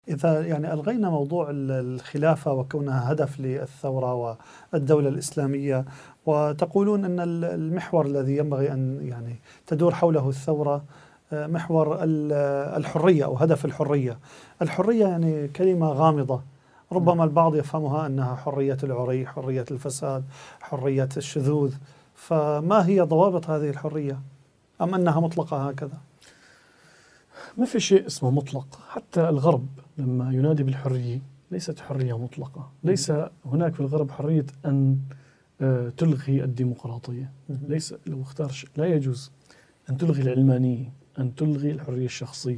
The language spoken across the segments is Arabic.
إذا يعني ألغينا موضوع الخلافة وكونها هدف للثورة والدولة الإسلامية، وتقولون أن المحور الذي ينبغي أن يعني تدور حوله الثورة محور الحرية أو هدف الحرية. الحرية يعني كلمة غامضة، ربما البعض يفهمها أنها حرية العري، حرية الفساد، حرية الشذوذ، فما هي ضوابط هذه الحرية؟ أم أنها مطلقة هكذا؟ ما في شيء اسمه مطلق، حتى الغرب لما ينادي بالحرية ليست حرية مطلقة. ليس هناك في الغرب حرية أن تلغي الديمقراطية، ليس لو اختار لا يجوز أن تلغي العلمانية، أن تلغي الحرية الشخصية.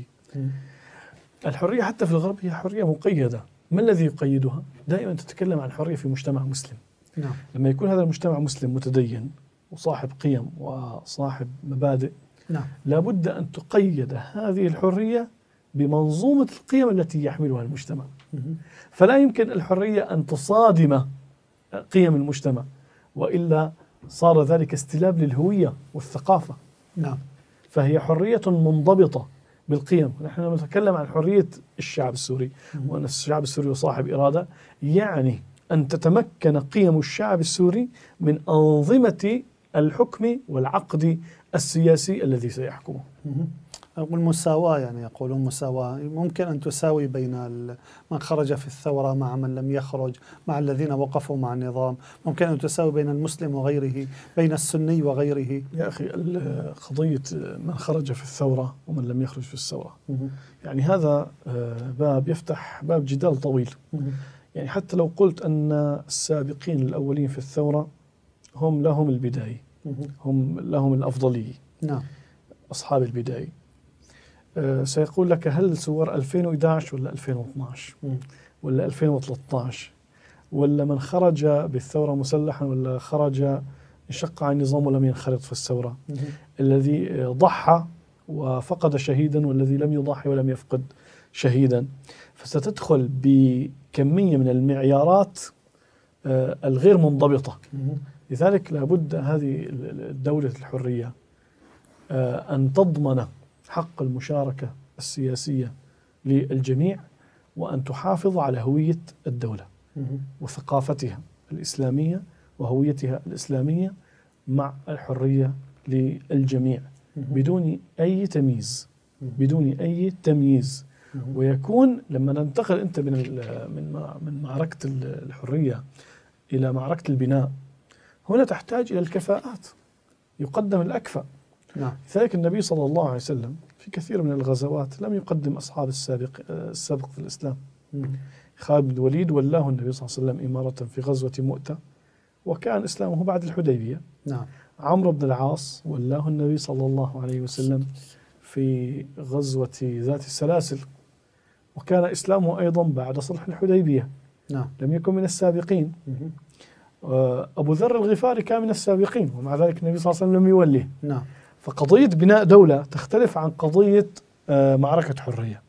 الحرية حتى في الغرب هي حرية مقيدة. ما الذي يقيدها؟ دائما تتكلم عن حرية في مجتمع مسلم. نعم. لما يكون هذا المجتمع مسلم متدين وصاحب قيم وصاحب مبادئ، نعم، لابد أن تقيد هذه الحرية بمنظومة القيم التي يحملها المجتمع. فلا يمكن الحرية أن تصادم قيم المجتمع، وإلا صار ذلك استلاب للهوية والثقافة. نعم. فهي حرية منضبطة بالقيم. نحن نتكلم عن حرية الشعب السوري، وأن الشعب السوري صاحب إرادة، يعني أن تتمكن قيم الشعب السوري من أنظمة الحكم والعقد السياسي الذي سيحكمه. والمساواة، يعني يقولون مساواة، ممكن أن تساوي بين من خرج في الثورة مع من لم يخرج، مع الذين وقفوا مع النظام، ممكن أن تساوي بين المسلم وغيره، بين السني وغيره. يا أخي، قضية من خرج في الثورة ومن لم يخرج في الثورة، يعني هذا باب يفتح باب جدال طويل. يعني حتى لو قلت أن السابقين الأولين في الثورة هم لهم البداية، هم لهم الأفضلية، نعم، أصحاب البداية، سيقول لك هل ثوار 2011 ولا 2012 ولا 2013 ولا من خرج بالثورة مسلحا ولا خرج انشق عن النظام ولم ينخرط في الثورة، الذي ضحى وفقد شهيدا والذي لم يضحي ولم يفقد شهيدا. فستدخل بكمية من المعيارات الغير منضبطة. لذلك لابد هذه الدولة الحرية أن تضمن حق المشاركة السياسية للجميع، وأن تحافظ على هوية الدولة وثقافتها الإسلامية وهويتها الإسلامية مع الحرية للجميع بدون أي تمييز، بدون أي تمييز. ويكون لما ننتقل أنت من معركة الحرية إلى معركة البناء، هنا تحتاج إلى الكفاءات، يقدم الأكفأ. نعم. لذلك النبي صلى الله عليه وسلم في كثير من الغزوات لم يقدم أصحاب السابق في الإسلام. خالد بن الوليد ولاه النبي صلى الله عليه وسلم إمارة في غزوة مؤتة، وكان إسلامه بعد الحديبية. نعم. عمرو بن العاص ولاه النبي صلى الله عليه وسلم في غزوة ذات السلاسل، وكان إسلامه أيضا بعد صلح الحديبية. نعم. لم يكن من السابقين. أبو ذر الغفاري كان من السابقين، ومع ذلك النبي صلى الله عليه وسلم لم يوليه. نعم. فقضية بناء دولة تختلف عن قضية معركة حرية.